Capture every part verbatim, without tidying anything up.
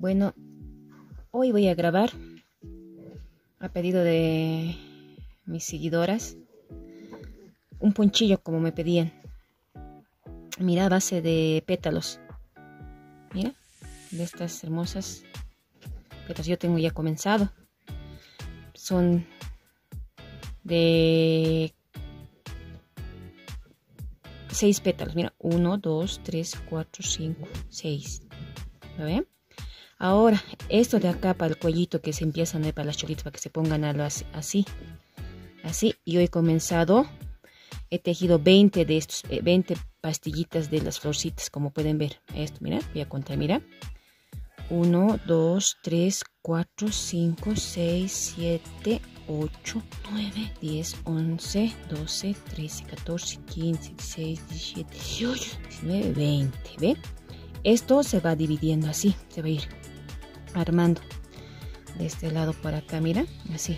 Bueno, hoy voy a grabar a pedido de mis seguidoras un ponchillo como me pedían. Mira, a base de pétalos. Mira, de estas hermosas pétalos. Yo tengo ya comenzado. Son de seis pétalos. Mira, uno, dos, tres, cuatro, cinco, seis. ¿Lo ven? Ahora, esto de acá para el cuellito que se empiezan a ver para las cholitas, para que se pongan a lo así, así, así. Yo he comenzado, he tejido veinte de estos, veinte pastillitas de las florcitas, como pueden ver. Esto, mira, voy a contar, mira. uno, dos, tres, cuatro, cinco, seis, siete, ocho, nueve, diez, once, doce, trece, catorce, quince, dieciséis, diecisiete, dieciocho, diecinueve, veinte. ¿Ve? Esto se va dividiendo así, se va a ir armando de este lado para acá, mira, así.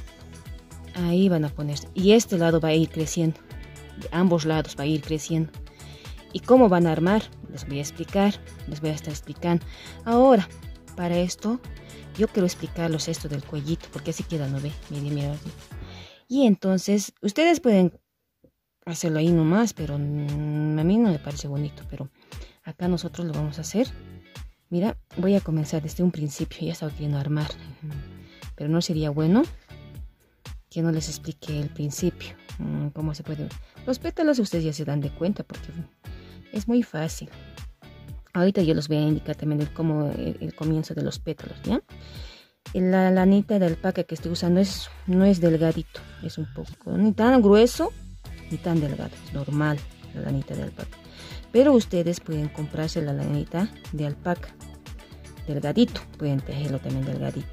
Ahí van a ponerse. Y este lado va a ir creciendo. De ambos lados va a ir creciendo. ¿Y cómo van a armar? Les voy a explicar. Les voy a estar explicando. Ahora, para esto, yo quiero explicarles esto del cuellito, porque así queda, ¿no ve? Miren, miren. Y entonces, ustedes pueden hacerlo ahí nomás, pero a mí no me parece bonito. Pero acá nosotros lo vamos a hacer. Mira, voy a comenzar desde un principio. Ya estaba queriendo armar, pero no sería bueno que no les explique el principio. Cómo se puede. Los pétalos ustedes ya se dan de cuenta porque es muy fácil. Ahorita yo les voy a indicar también el, cómo, el, el comienzo de los pétalos, ¿ya? La lanita de alpaca que estoy usando es, no es delgadito. Es un poco, ni tan grueso, ni tan delgado. Es normal la lanita de alpaca. Pero ustedes pueden comprarse la lanita de alpaca delgadito, pueden tejerlo también delgadito.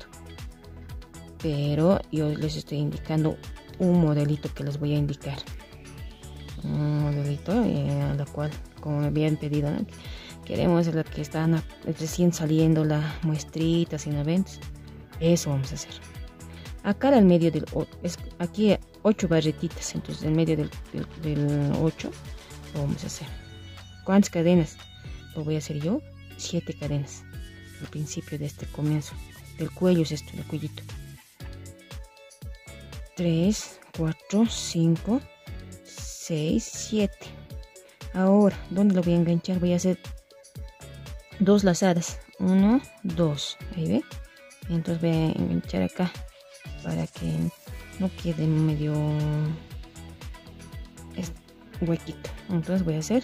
Pero yo les estoy indicando un modelito que les voy a indicar. Un modelito eh, a la cual, como me habían pedido, ¿no? Queremos la que están recién saliendo la muestrita, si no ven. Eso vamos a hacer. Acá al medio del es aquí ocho barretitas, entonces en medio del, del, del ocho lo vamos a hacer. ¿Cuántas cadenas? Lo voy a hacer yo, siete cadenas. Al principio de este comienzo. Del cuello es esto, del cuellito. tres, cuatro, cinco, seis, siete. Ahora, ¿dónde lo voy a enganchar? Voy a hacer dos lazadas. uno, dos. Ahí ve. Entonces voy a enganchar acá para que no quede medio huequito. Entonces voy a hacer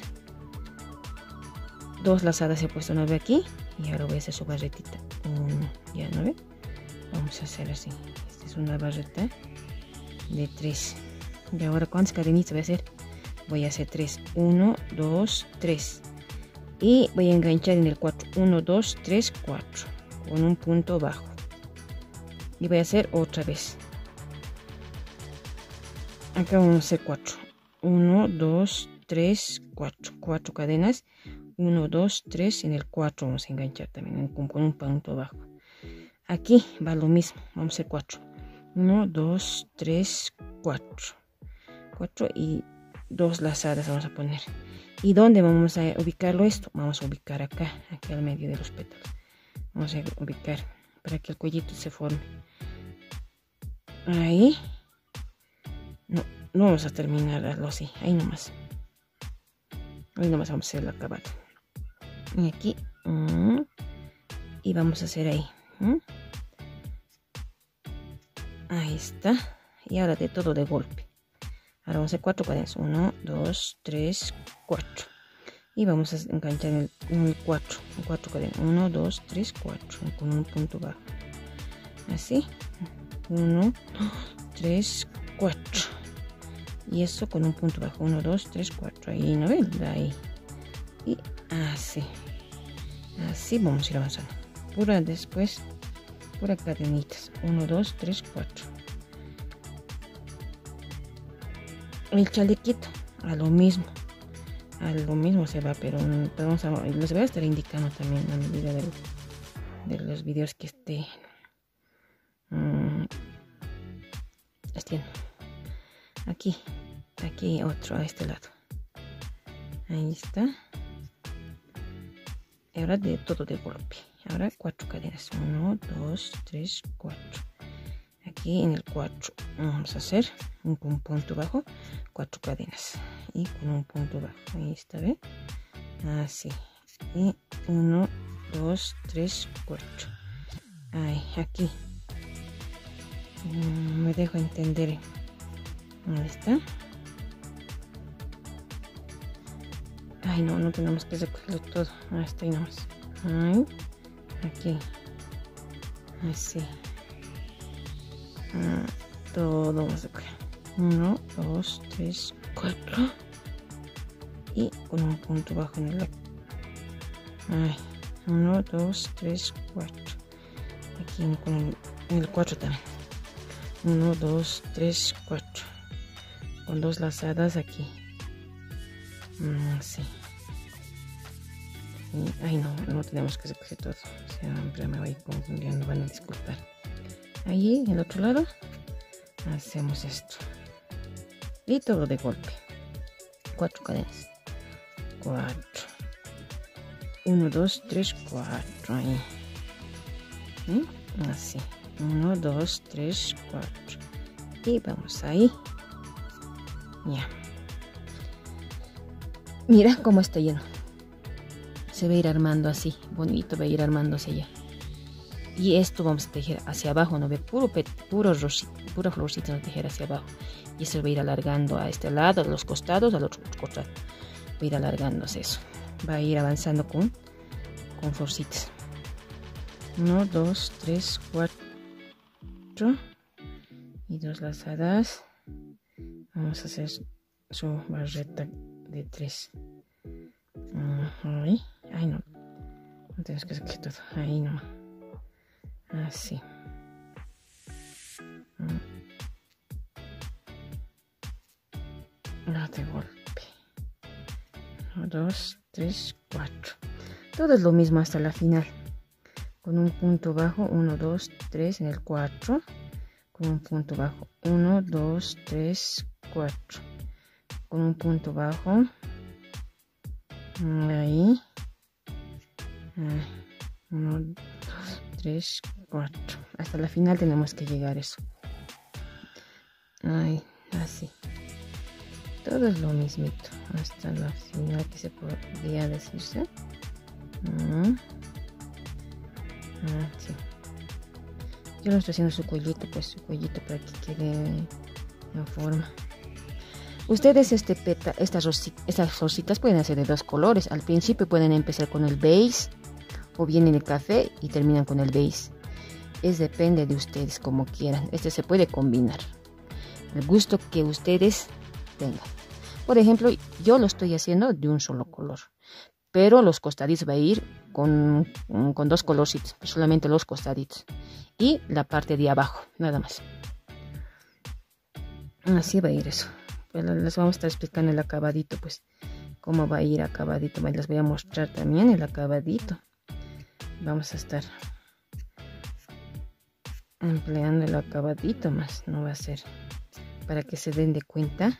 dos lazadas, he puesto nueve aquí y ahora voy a hacer su barretita. Uno, ya no ve. Vamos a hacer así. Esta es una barreta de tres. Y ahora, ¿cuántas cadenitas voy a hacer? Voy a hacer tres. uno, dos, tres. Y voy a enganchar en el cuatro. uno, dos, tres, cuatro. Con un punto bajo. Y voy a hacer otra vez. Acá vamos a hacer cuatro. uno, dos, tres, cuatro. cuatro cadenas. uno, dos, tres. En el cuatro vamos a enganchar también con, con un punto bajo. Aquí va lo mismo. Vamos a hacer cuatro. uno, dos, tres, cuatro. cuatro y dos lazadas vamos a poner. ¿Y dónde vamos a ubicarlo esto? Vamos a ubicar acá, aquí al medio de los pétalos. Vamos a ubicar para que el cuellito se forme. Ahí. No, no vamos a terminarlo así. Ahí nomás. Ahí nomás vamos a hacer el acabado. Y aquí. Mm, y vamos a hacer ahí. Mm. Ahí está. Y ahora de todo de golpe. Ahora vamos a hacer cuatro cadenas. uno, dos, tres, cuatro. Y vamos a enganchar en el, en el cuatro. En cuatro cadenas. uno, dos, tres, cuatro. Con un punto bajo. Así. uno, dos, tres, cuatro. Y eso con un punto bajo. uno, dos, tres, cuatro. Ahí, ¿no ven? Ahí. Y así. Así vamos a ir avanzando. Pura después. Pura cadenitas. uno, dos, tres, cuatro. El chalequito a lo mismo. A lo mismo se va, pero, pero vamos a, les voy a estar indicando también a medida de, de los videos que esté um, haciendo. Aquí, aquí otro a este lado. Ahí está. Ahora de todo de golpe. ahora cuatro cadenas, uno, dos, tres, cuatro. Aquí en el cuatro vamos a hacer un, un punto bajo, cuatro cadenas y con un punto bajo, ahí está, ¿ve? Así, y uno, dos, tres, cuatro. Ahí, aquí mm, me dejo entender. Ahí está. Ay, no, no tenemos que recogerlo todo. Ahí está, ahí nomás. Ahí, aquí, así. Ah, todo vamos a recoger. Uno, dos, tres, cuatro. Y con un punto bajo en el. Ahí, uno, dos, tres, cuatro. Aquí con el, en el cuatro también. uno, dos, tres, cuatro. Con dos lazadas aquí. Mm, sí. Y, ay, no, no tenemos que recoger todo. Siempre me voy confundiendo, van a disculpar. Ahí, en el otro lado, hacemos esto. Y todo de golpe. Cuatro cadenas. Cuatro. Uno, dos, tres, cuatro. Ahí. ¿Sí? Así. Uno, dos, tres, cuatro. Y vamos ahí. Ya. Mira cómo está lleno. Se va a ir armando así. Bonito va a ir armándose ya. Y esto vamos a tejer hacia abajo, ¿no ve? Puro, puro, pura florcita, no tejer hacia abajo. Y eso va a ir alargando a este lado, a los costados, al otro costado. Va a ir alargándose eso. Va a ir avanzando con, con florcitas. Uno, dos, tres, cuatro. Y dos lazadas. Vamos a hacer su barreta de tres. Ahí. Ay, no. No tenemos que sacar todo. Ahí nomás. Así. No de golpe. Uno, dos, tres, cuatro. Todo es lo mismo hasta la final. Con un punto bajo. Uno, dos, tres en el cuatro. Con un punto bajo. Uno, dos, tres, cuatro. Con un punto bajo. Ahí. Uno, dos, tres, cuatro. Hasta la final tenemos que llegar eso. Ahí, así. Todo es lo mismito. Hasta la final que se podría decirse. Uh-huh. Ah, sí. Yo lo estoy haciendo su cuellito, pues su cuellito para que quede en forma. Ustedes este peta, estas, rositas, estas rositas pueden hacer de dos colores. Al principio pueden empezar con el beige o bien en el café y terminan con el beige. Es depende de ustedes como quieran. Este se puede combinar. El gusto que ustedes tengan. Por ejemplo, yo lo estoy haciendo de un solo color. Pero los costaditos va a ir con, con dos colorcitos. Solamente los costaditos. Y la parte de abajo. Nada más. Así va a ir eso. Pues les vamos a estar explicando el acabadito. Pues cómo va a ir acabadito. Les voy a mostrar también el acabadito. Vamos a estar empleando el acabadito más. No va a ser. Para que se den de cuenta.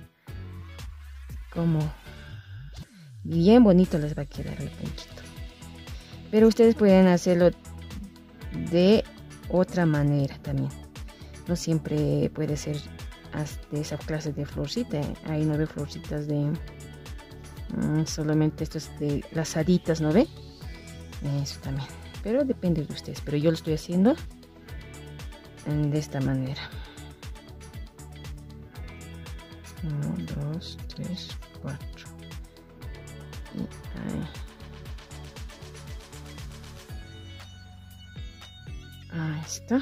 Como bien bonito les va a quedar el ponchito. Pero ustedes pueden hacerlo de otra manera también. No siempre puede ser de esa clase de florcita. Hay nueve florcitas de mmm, solamente estas de lazaditas, ¿no ve? Eso también. Pero depende de ustedes. Pero yo lo estoy haciendo de esta manera. Uno, dos, tres, cuatro. Y ahí. Ahí está.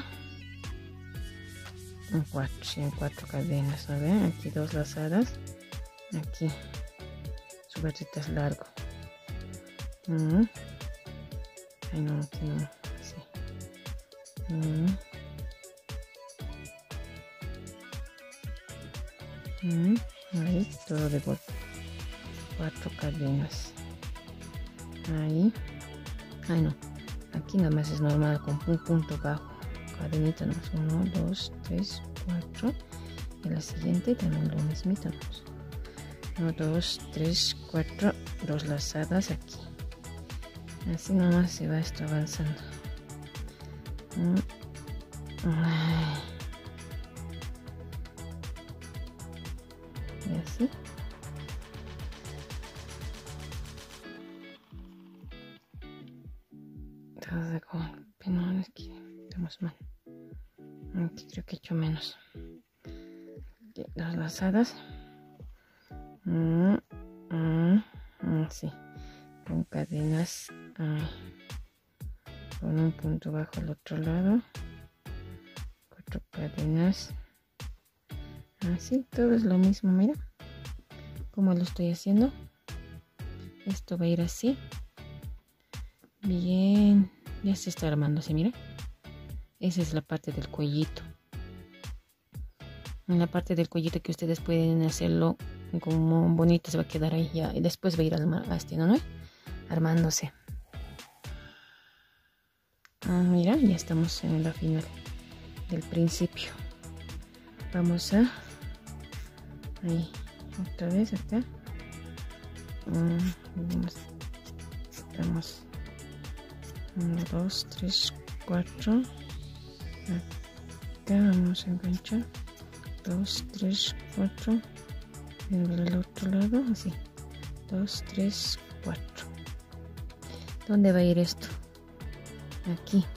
En cuatro, sí, en cuatro cadenas, ¿no ven? Aquí dos lazadas. Aquí su barrita es largo. Uh-huh. Ay, no, aquí no. Sí. Uh-huh. Uh-huh. Ahí, todo de golpe. Cuatro cadenas. Ahí. Ay, no. Aquí nada más es normal con un punto bajo. Cadenita más. Uno, dos, tres, cuatro. Y la siguiente también lo mismito. Uno, dos, tres, cuatro. Dos lazadas aquí. Así nomás se va esto avanzando. Ay. Y así. Todo con no, aquí estamos mal. Aquí creo que he hecho menos. Aquí, las lazadas. Mm, mm, mm, sí. Con cadenas. Ay. Con un punto bajo al otro lado. Cuatro cadenas. Así, todo es lo mismo, mira. Como lo estoy haciendo. Esto va a ir así. Bien. Ya se está armándose, mira. Esa es la parte del cuellito. En la parte del cuellito que ustedes pueden hacerlo como bonito, se va a quedar ahí ya. Y después va a ir haciendo, ¿no? Armándose. Ah, mira, ya estamos en la final del principio. Vamos a... Ahí, otra vez acá. Mm, estamos... uno, dos, tres, cuatro. Acá vamos a enganchar. dos, tres, cuatro. Y del otro lado, así. dos, tres, cuatro. ¿Dónde va a ir esto? Aquí.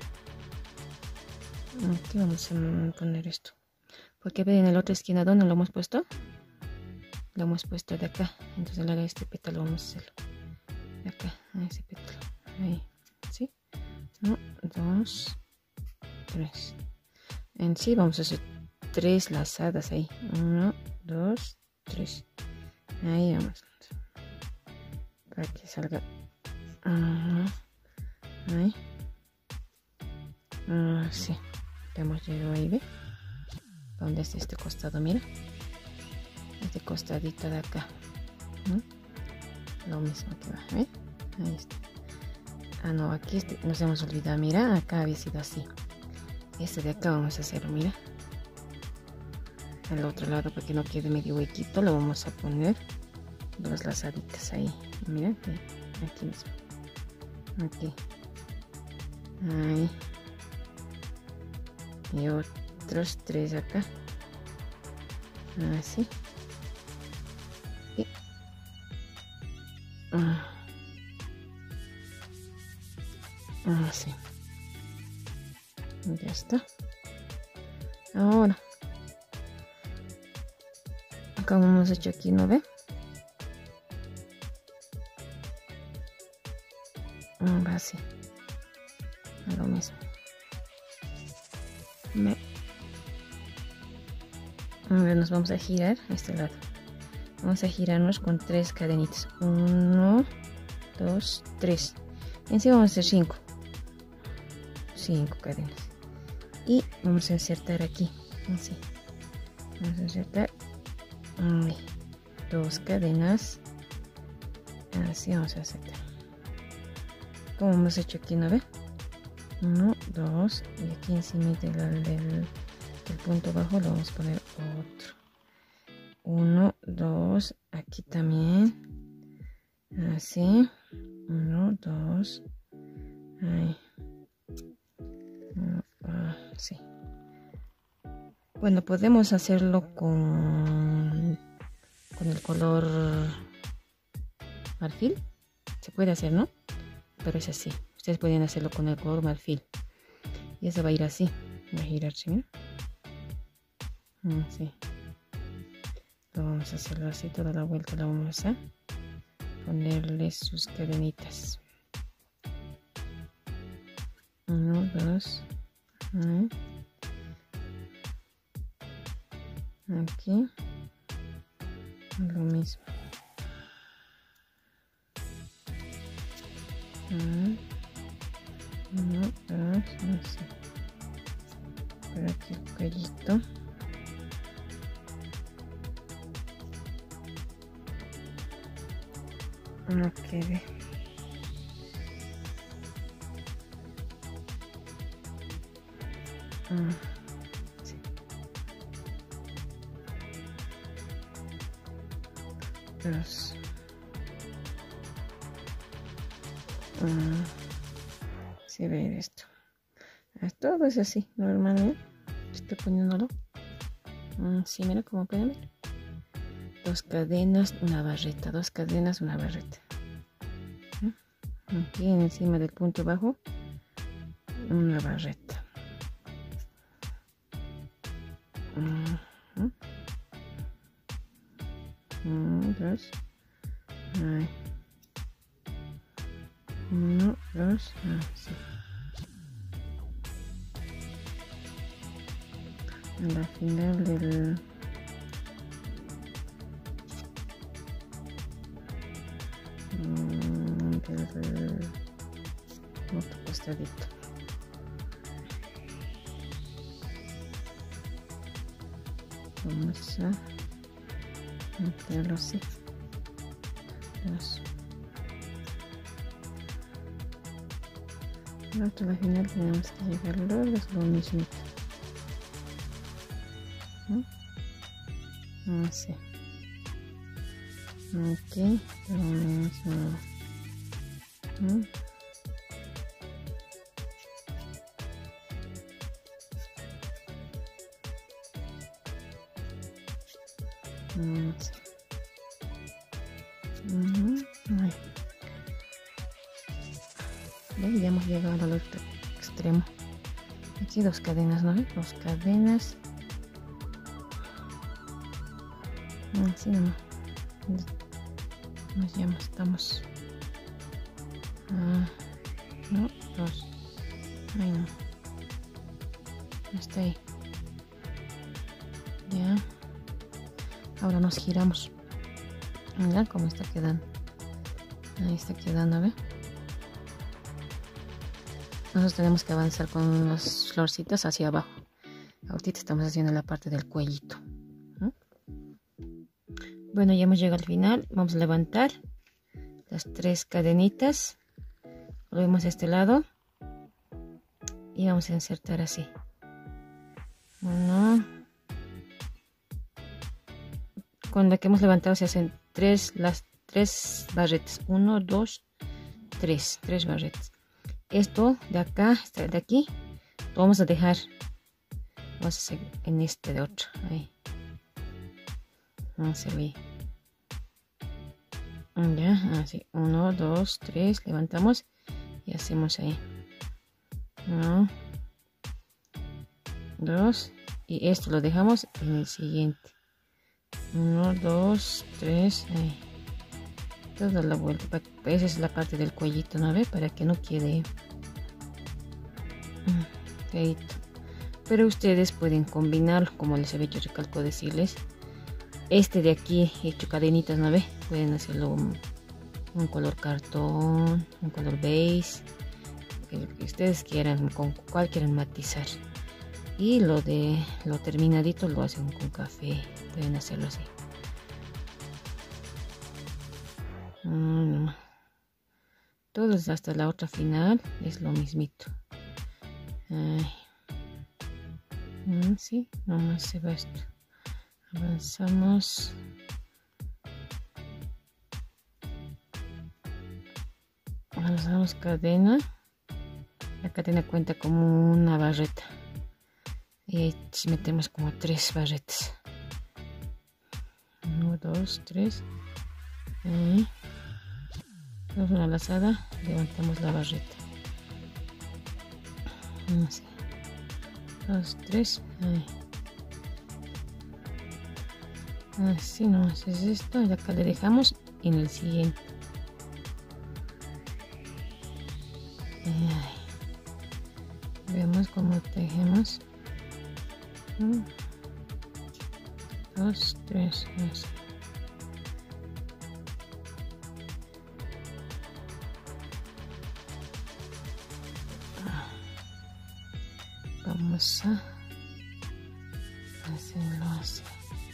Aquí vamos a poner esto. Porque ven en la otra esquina, ¿dónde lo hemos puesto? Lo hemos puesto de acá. Entonces ahora este pétalo vamos a hacerlo. De acá, a ese pétalo. Ahí. ¿Sí? uno, dos, tres. En sí vamos a hacer tres lazadas ahí. uno, dos, tres. Ahí vamos. Para que salga. Uh, ahí. Uh, sí. Hemos llegado ahí, ¿ve? ¿Dónde está este costado? Mira. Este costadito de acá. ¿Mm? Lo mismo que va, ¿ve? Ahí está. Ah, no, aquí este, nos hemos olvidado. Mira, acá había sido así. Este de acá vamos a hacerlo, mira. Al otro lado, para que no quede medio huequito, lo vamos a poner dos lazaditas ahí. Mira, aquí, aquí mismo. Aquí. Ahí. Y otros tres acá. Así. Y... Ah. Así. Ya está. Ahora. Como hemos hecho aquí, ¿no ve? Va así. A lo mismo. Me... Ahora nos vamos a girar a este lado. Vamos a girarnos con tres cadenitas. Uno, dos, tres. Encima vamos a hacer cinco. Cinco cadenas. Y vamos a insertar aquí. Así. Vamos a insertar. Ay, dos cadenas. Así vamos a insertar. Como hemos hecho aquí, ¿no ve? Uno, dos. Y aquí encima del, del, del punto bajo lo vamos a poner otro. Uno, dos. Aquí también. Así. Uno, dos. Ahí. Sí. Bueno, podemos hacerlo con, con el color marfil. Se puede hacer, ¿no? Pero es así. Ustedes pueden hacerlo con el color marfil. Y eso va a ir así. Va a girarse, ¿no? Así. Lo vamos a hacerlo así. Toda la vuelta la vamos a ponerle sus cadenitas. Uno, dos. Ahí. Aquí lo mismo. Uno, dos, así. Por aquí el cuellito. No quede. Ah. Dos. Uh, si ve esto. Todo es así, normal, ¿eh? Estoy poniéndolo. Uh, sí, mira como pueden ver. Dos cadenas, una barreta. Dos cadenas, una barreta. ¿Mm? Aquí encima del punto bajo, una barreta. Uh-huh. Uno, dos. Ay. Uno, dos. Ah, sí. A la final del del otro costadito. Vamos a meterlo así. Dos. Hasta la final tenemos que llegar luego, es lo mismo. ¿Mm? Así. Ok, lo mismo. ¿Mm? Así. Uh-huh. ¿Ven? Ya hemos llegado al otro extremo. Aquí dos cadenas, ¿no ven? Dos cadenas. Así nomás. Nos ya estamos. Ah, no, dos. Ay, no. No está ahí. Ya. Ahora nos giramos. Mira cómo está quedando. Ahí está quedando, ¿ve? Nosotros tenemos que avanzar con las florcitas hacia abajo. Ahorita estamos haciendo la parte del cuellito. ¿Mm? Bueno, ya hemos llegado al final. Vamos a levantar las tres cadenitas. Volvemos a este lado. Y vamos a insertar así. Uno. Con la que hemos levantado se hacen tres, las tres barretas. Uno, dos, tres. Tres barretas. Esto de acá, este de aquí, lo vamos a dejar. Vamos a hacer en este de otro. Ahí. No se ve. Ya, así. Uno, dos, tres. Levantamos y hacemos ahí. Uno, dos. Y esto lo dejamos en el siguiente. Uno, dos, tres. Ahí. Toda la vuelta. Esa es la parte del cuellito, ¿no ve? Para que no quede feito. Pero ustedes pueden combinarlo, como les había hecho recalco decirles. Este de aquí hecho cadenitas, ¿no ve? Pueden hacerlo un, un color cartón, un color beige, el que ustedes quieran, con cual quieran matizar. Y lo de lo terminadito lo hacen con café, pueden hacerlo así. Mm. Todos hasta la otra final es lo mismito. Ay. Mm, sí, nomás se va esto. Avanzamos. Avanzamos cadena. La cadena cuenta como una barreta. Y ahí metemos como tres barretas. Uno, dos, tres. Ahí. Damos una lazada, levantamos la barreta. Así. Dos, tres. Ahí. Así nomás es esto. Y acá le dejamos en el siguiente. Ahí. Vemos cómo tejemos. Un, dos, tres. Así. Vamos a hacerlo así.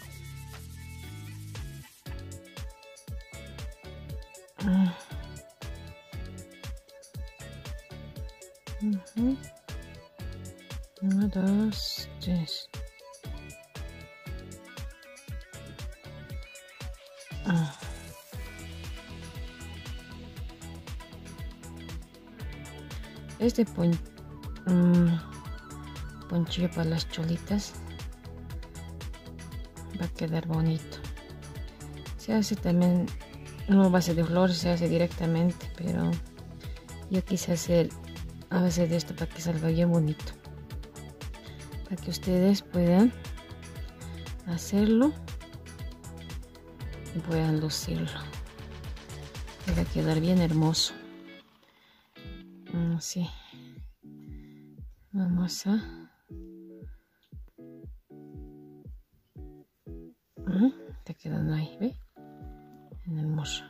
Uh. Uh-huh. Uno, dos, tres. Uh. Este pon, um, ponchillo para las cholitas va a quedar bonito. Se hace también no base de flores, se hace directamente, pero yo quise hacer a base de esto para que salga bien bonito, para que ustedes puedan hacerlo y puedan lucirlo. Va a quedar bien hermoso. Así vamos a está quedando ahí, ¿ve? En hermoso.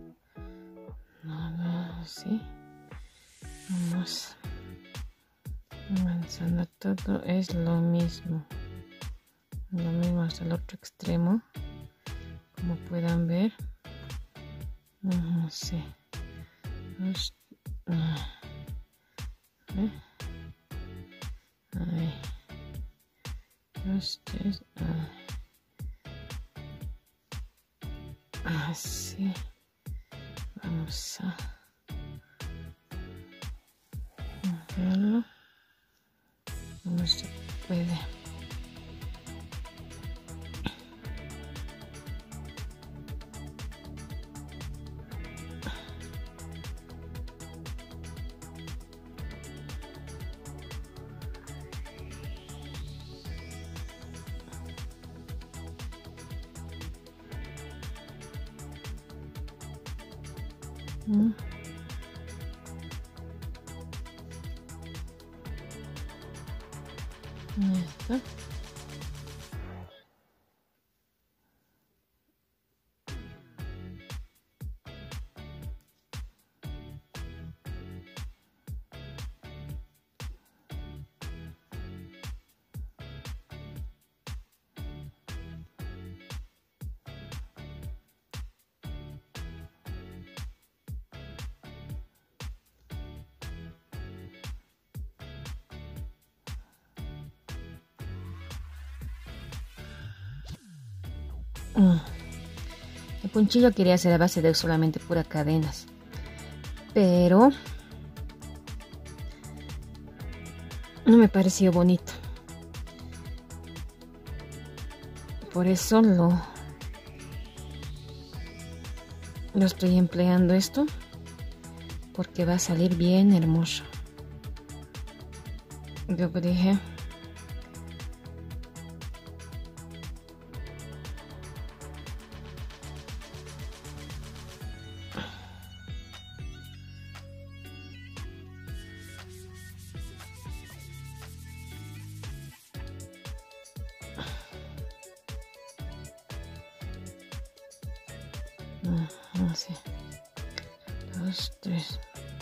Nada, así vamos avanzando, todo es lo mismo, lo mismo hasta el otro extremo, como puedan ver. Uh, sí. Dos, uh, ¿eh? Ahí. Dos, tres, uh. Así. Vamos a hacerlo. No se puede. Mm. Ahí está. El ponchillo quería hacer a base de solamente pura cadenas, pero no me pareció bonito, por eso lo, lo estoy empleando esto, porque va a salir bien hermoso. Yo dije así, dos, tres.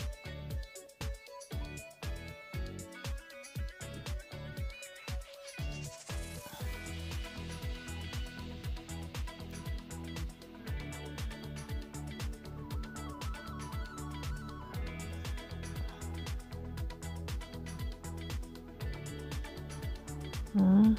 Mm.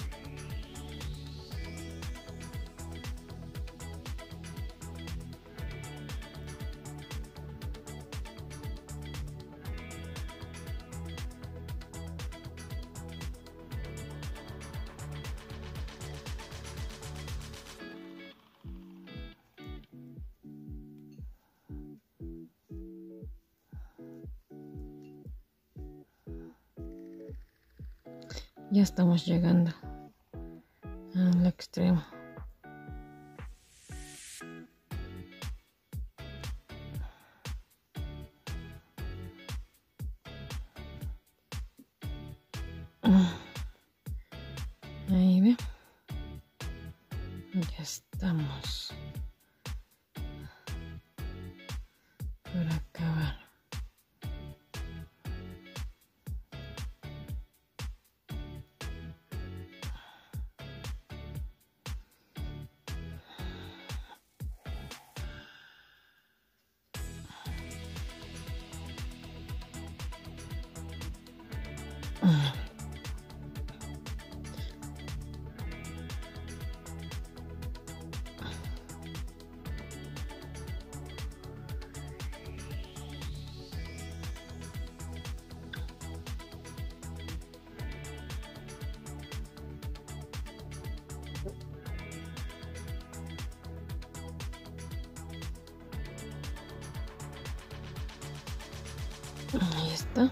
Ya estamos llegando al extremo. Ahí ve. Ya estamos por acabar. Ahí está.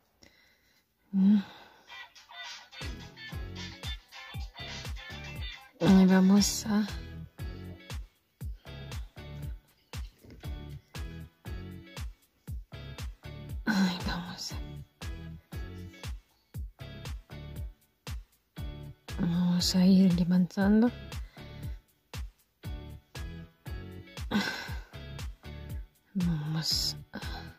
Y vamos a Ay, vamos a vamos a ir levantando. Vamos a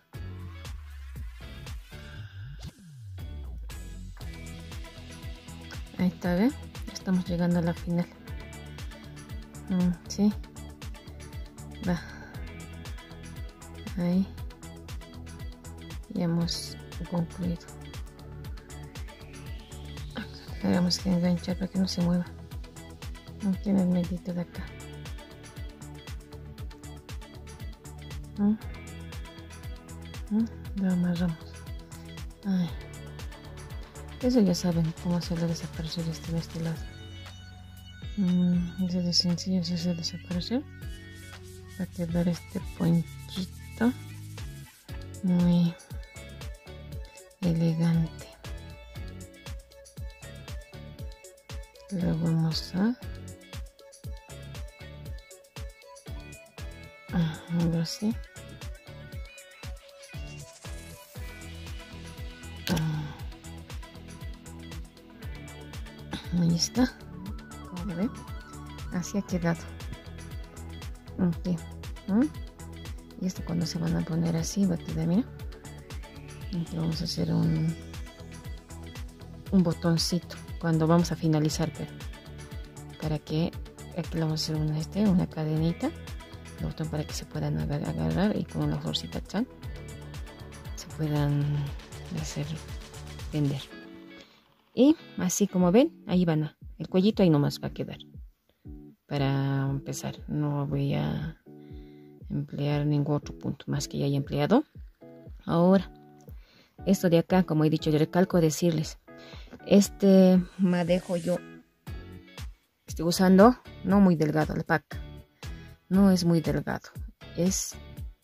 Ahí está, ¿ve? Estamos llegando a la final. Mm, sí. Va. Ahí. Ya hemos concluido. Tenemos que enganchar para que no se mueva. Aquí en el medito de acá. ¿Mm? ¿Mm? Lo amarramos. Ay. Eso ya saben cómo hacerlo desaparecer este de este lado. Mm, eso de sencillo es hacer desaparecer. Va a quedar este ponchito muy elegante. Lo vamos a algo así. Ahí está. Como ven, así ha quedado. Okay. ¿Mm? Y esto cuando se van a poner así va a quedar, mira. Aquí vamos a hacer un un botoncito cuando vamos a finalizar, pero para que aquí le vamos a hacer una, este, una cadenita, el botón para que se puedan agarrar y con la florcita chan se puedan hacer vender. Y así como ven, ahí van a, el cuellito ahí nomás va a quedar. Para empezar, no voy a emplear ningún otro punto más que ya haya empleado. Ahora, esto de acá, como he dicho, yo recalco decirles, este madejo yo estoy usando no muy delgado, la paca. No es muy delgado, es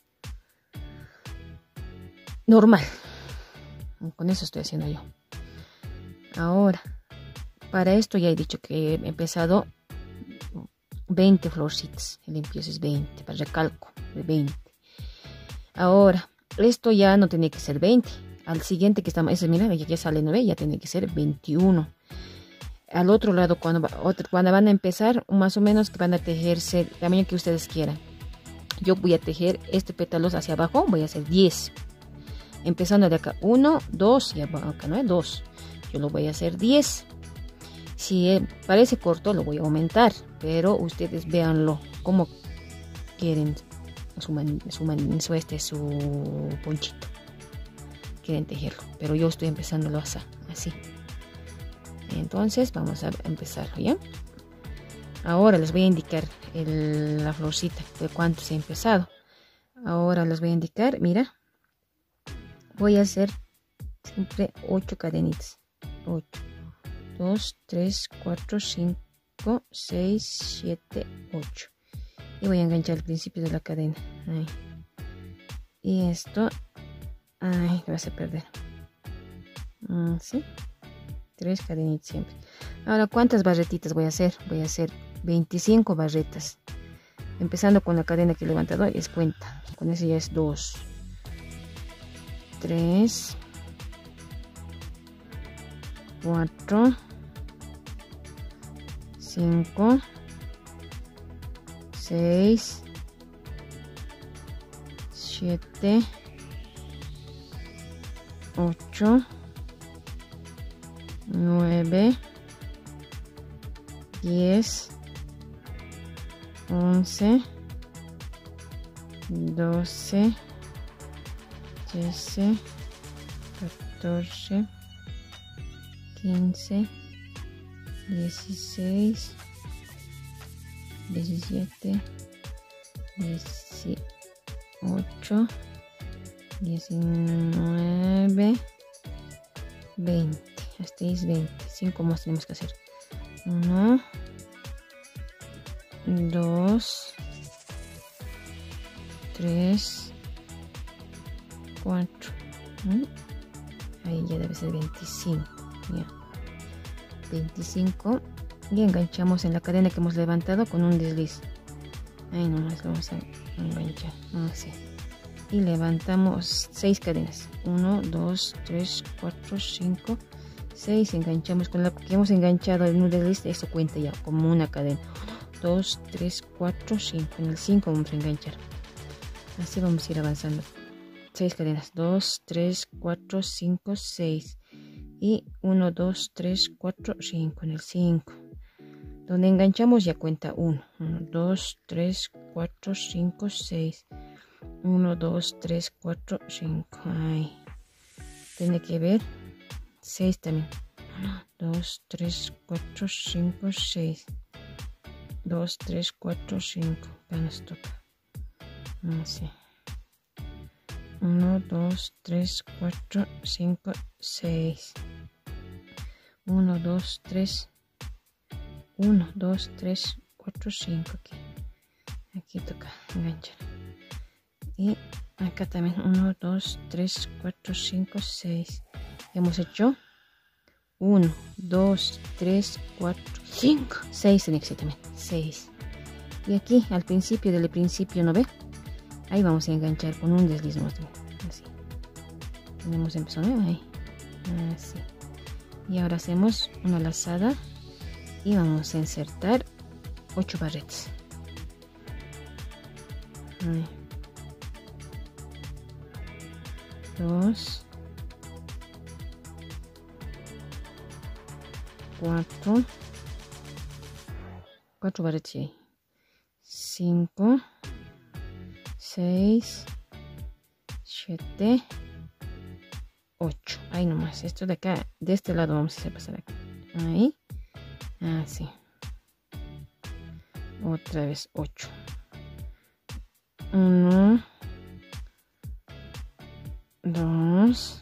normal. Con eso estoy haciendo yo. Ahora, para esto ya he dicho que he empezado veinte florcitas. El empiezo es veinte, para recalco, de veinte. Ahora, esto ya no tiene que ser veinte. Al siguiente que estamos, ese, mira, ya sale nueve, ya tiene que ser veintiuno. Al otro lado, cuando, otro, cuando van a empezar, más o menos que van a tejerse el tamaño que ustedes quieran. Yo voy a tejer este pétalos hacia abajo, voy a hacer diez. Empezando de acá, uno, dos, y acá no es dos. Yo lo voy a hacer diez. Si parece corto, lo voy a aumentar, pero ustedes véanlo como quieren su, man, su, man, su, este, su ponchito. Quieren tejerlo, pero yo estoy empezándolo así. así. Entonces vamos a empezarlo, ¿ya? Ahora les voy a indicar el, la florcita de cuánto se ha empezado. Ahora les voy a indicar, mira, voy a hacer siempre ocho cadenitas. ocho, dos, tres, cuatro, cinco, seis, siete, ocho. Y voy a enganchar el principio de la cadena. Ahí. Y esto, ay, me vas a perder. Mm, ¿sí? Tres cadenitas siempre. Ahora, ¿cuántas barretitas voy a hacer? Voy a hacer veinticinco barretas. Empezando con la cadena que he levantado, es cuenta. Con eso ya es dos, tres, cuatro, cinco, seis, siete, ocho, nueve, diez, once, doce, trece, catorce, quince, dieciséis, diecisiete, dieciocho, diecinueve, veinte. Hasta ahí es veinte. cinco más tenemos que hacer. uno, dos, tres, cuatro, Ahí ya debe ser veinticinco. Ya. veinticinco. Y enganchamos en la cadena que hemos levantado con un desliz. Ahí nomás lo vamos a enganchar. Así. Y levantamos seis cadenas. uno, dos, tres, cuatro, cinco, seis. Enganchamos con la que hemos enganchado en un desliz. Eso cuenta ya como una cadena. uno, dos, tres, cuatro, cinco. En el cinco vamos a enganchar. Así vamos a ir avanzando. seis cadenas. dos, tres, cuatro, cinco, seis. Y uno, dos, tres, cuatro, cinco. En el cinco. Donde enganchamos ya cuenta uno. uno, dos, tres, cuatro, cinco, seis. uno, dos, tres, cuatro, cinco. Ahí. Tiene que ver. seis también. uno, dos, tres, cuatro, cinco, seis. dos, tres, cuatro, cinco. Ya nos toca. Así. uno, dos, tres, cuatro, cinco, seis. uno, dos, tres. uno, dos, tres, cuatro, cinco. Aquí. Aquí toca enganchar. Y acá también uno, dos, tres, cuatro, cinco, seis. Hemos hecho uno, dos, tres, cuatro, cinco, seis en Excel también. seis. Y aquí al principio del principio, ¿no ve? Ahí vamos a enganchar con un desliz más. Así. Tenemos empezado, ¿no? Ahí. Así. Y ahora hacemos una lazada. Y vamos a insertar ocho barretas. Ahí. dos, cuatro, cuatro barretas ahí. cinco, seis, siete, ocho. Ahí nomás. Esto de acá, de este lado vamos a hacer pasar aquí. Ahí. Así. Otra vez ocho. uno, dos,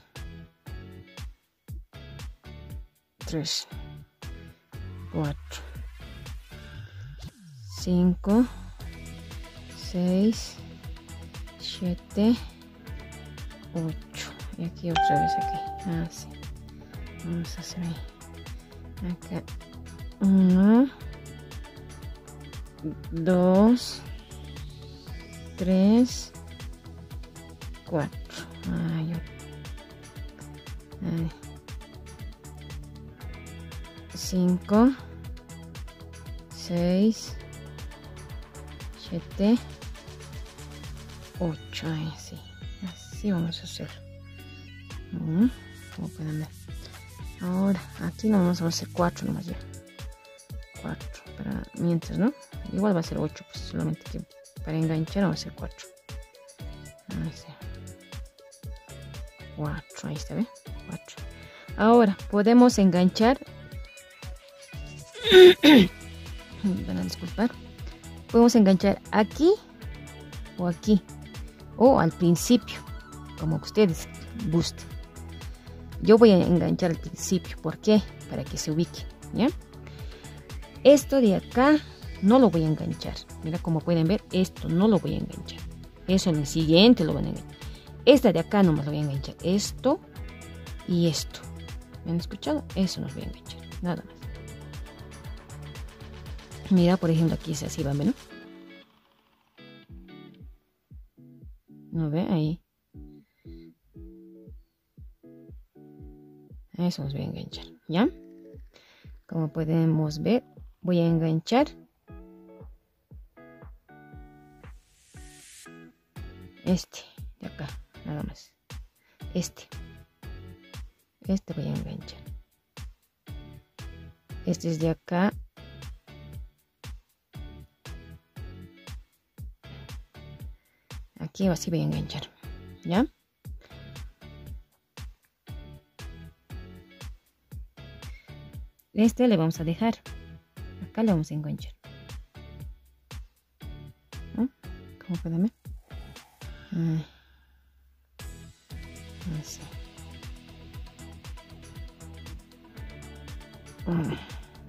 tres, cuatro, cinco, seis, siete, ocho. Y aquí otra vez aquí. Así. Vamos a hacer ahí. Acá. uno, dos, tres, cuatro. Ahí. Ahí. cinco, seis, siete, ocho. Ahí sí. Así vamos a hacer. Uh, como pueden ver. Ahora aquí no vamos a hacer cuatro nomás ya. cuatro para mientras, ¿no? Igual va a ser ocho, pues solamente que para enganchar vamos a hacer cuatro. Así. cuatro, ahí está, ¿ve? cuatro. Ahora podemos enganchar. Van a disculpar. Podemos enganchar aquí o aquí o al principio, como ustedes gusten. Yo voy a enganchar al principio. ¿Por qué? Para que se ubique, ¿ya? Esto de acá no lo voy a enganchar. Mira, como pueden ver, esto no lo voy a enganchar. Eso en el siguiente lo van a enganchar. Esta de acá nomás lo voy a enganchar. Esto y esto. ¿Me han escuchado? Eso nos voy a enganchar. Nada más. Mira, por ejemplo, aquí es así, ¿va? ¿No? ¿No ve? Ahí. Eso nos voy a enganchar, ¿ya? Como podemos ver, voy a enganchar este de acá, nada más. Este. Este voy a enganchar. Este es de acá. Aquí así voy a enganchar, ¿ya? Este le vamos a dejar. Acá le vamos a enganchar. ¿No? ¿Cómo pueden ver? Ah. Así. Ah.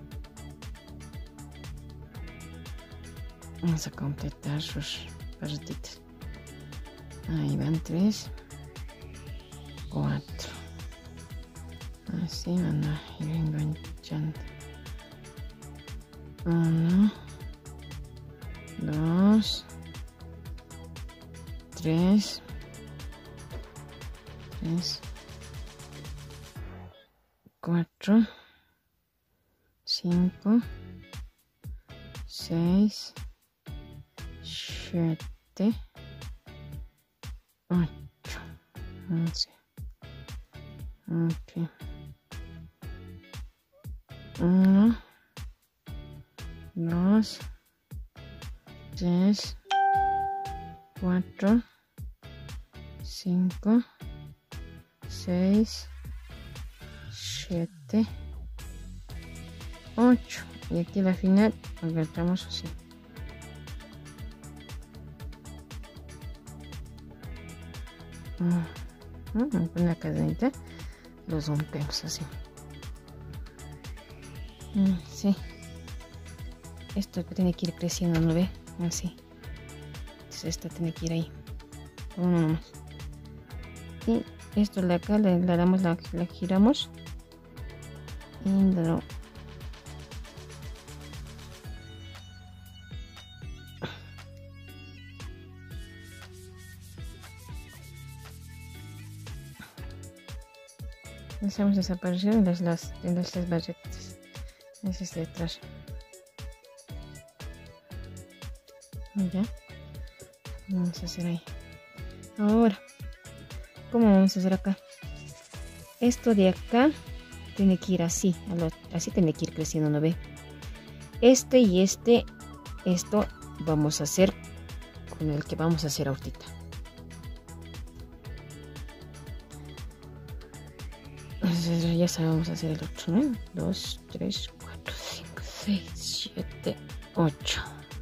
Vamos a completar sus barretitas. Ahí van tres. cuatro. Así van a ir enganchando. Uno, dos, tres, tres, cuatro, cinco, seis, siete, ocho, once, ok. Uno, dos, tres, cuatro, cinco, seis, siete, ocho. Y aquí la final agarramos así. Con la cadenita los rompemos así. Sí, esto tiene que ir creciendo, ¿no ve? Así. Entonces esta tiene que ir ahí, uno nomás. Y esto de acá le, le damos la, la giramos y lo hacemos desaparecer en las, las, en las, las barretas. Ese es de atrás. Ya. Vamos a hacer ahí. Ahora, ¿cómo vamos a hacer acá? Esto de acá tiene que ir así. Así tiene que ir creciendo, ¿no ve? Este y este, esto vamos a hacer con el que vamos a hacer ahorita. Entonces ya sabemos hacer el otro, ¿no? dos, tres, cuatro, cinco, seis, siete, ocho.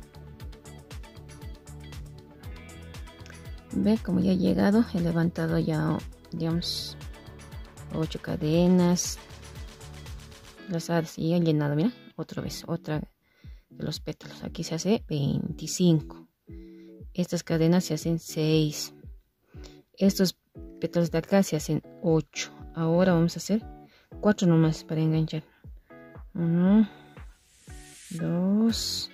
Ve como ya he llegado, he levantado ya, digamos, ocho cadenas. Las y he llenado, mira, otra vez, otra de los pétalos. Aquí se hace veinticinco. Estas cadenas se hacen seis. Estos pétalos de acá se hacen ocho. Ahora vamos a hacer cuatro nomás para enganchar. Uno, dos,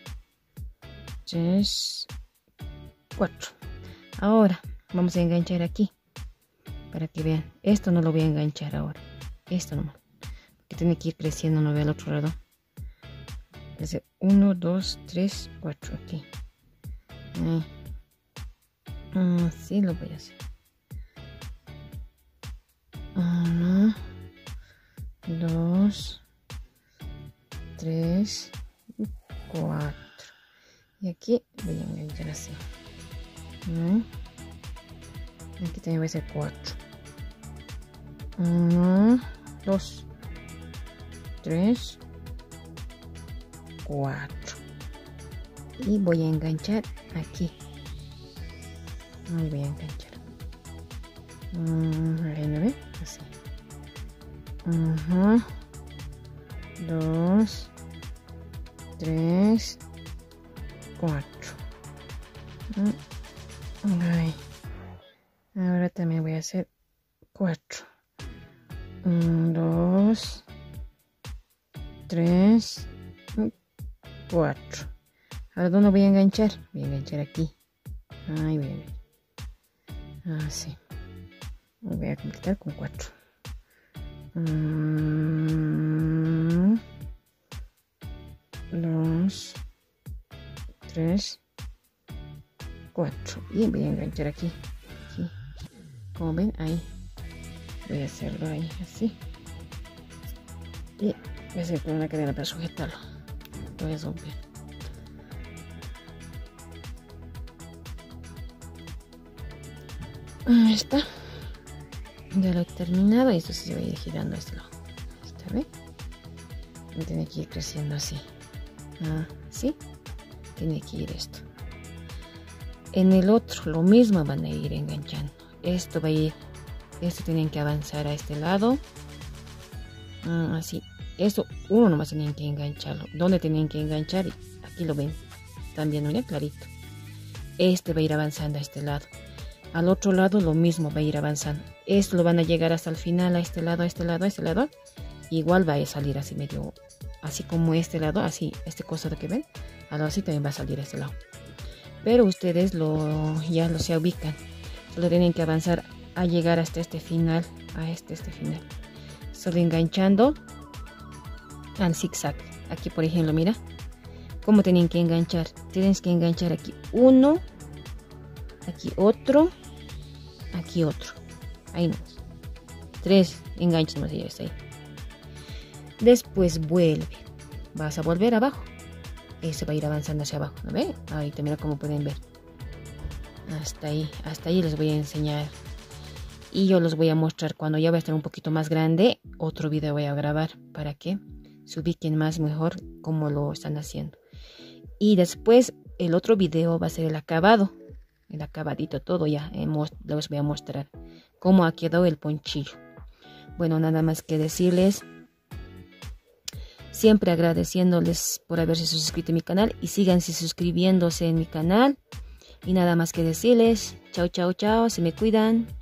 tres, cuatro. Ahora vamos a enganchar aquí para que vean. Esto no lo voy a enganchar ahora. Esto nomás. Que tiene que ir creciendo, no ve al otro lado. Entonces, uno, dos, tres, cuatro. Aquí. Ahí. Así lo voy a hacer. Uno, dos, tres, cuatro. Y aquí voy a enganchar así. ¿No? Aquí también voy a hacer cuatro. Uno, dos, tres, cuatro. Y voy a enganchar aquí. Ahí voy a enganchar. Ahí no ve, así. Uno, dos, tres, cuatro. Ahí. Ahora también voy a hacer cuatro. Un, dos, tres, cuatro. Ahora ¿dónde voy a enganchar? Voy a enganchar aquí. Ahí voy a enganchar. Así. Voy a completar con cuatro. Un, dos, tres, cuatro. Y voy a enganchar aquí. Aquí. Como ven, ahí. Voy a hacerlo ahí, así. Y voy a hacer con una cadena para sujetarlo. Lo voy a romper. Ahí está. Ya lo he terminado y esto se va a ir girando a este lado. ¿Está bien? Y tiene que ir creciendo así. Así. Tiene que ir esto. En el otro lo mismo van a ir enganchando. Esto va a ir. Esto tienen que avanzar a este lado. Así. Esto uno nomás tienen que engancharlo. ¿Dónde tienen que enganchar? Aquí lo ven. También, mira, clarito. Este va a ir avanzando a este lado. Al otro lado lo mismo va a ir avanzando. Esto lo van a llegar hasta el final, a este lado, a este lado, a este lado. Igual va a salir así medio, así como este lado, así, este costado que ven, algo así también va a salir a este lado. Pero ustedes lo, ya lo se ubican. Solo tienen que avanzar a llegar hasta este final, a este, este final. Solo enganchando al zigzag. Aquí por ejemplo, mira, cómo tienen que enganchar. Tienes que enganchar aquí uno, aquí otro, aquí otro. Ahí no. Tres enganches más allá, está ahí. Después vuelve. Vas a volver abajo. Ese va a ir avanzando hacia abajo, ¿no ven? Ahí mira como pueden ver. Hasta ahí, hasta ahí les voy a enseñar. Y yo los voy a mostrar cuando ya va a estar un poquito más grande. Otro video voy a grabar para que se ubiquen más mejor cómo lo están haciendo. Y después el otro video va a ser el acabado. El acabadito todo ya. Les voy a mostrar cómo ha quedado el ponchillo. Bueno, nada más que decirles. Siempre agradeciéndoles por haberse suscrito a mi canal. Y síganse suscribiéndose en mi canal. Y nada más que decirles. Chao, chao, chao. Se me cuidan.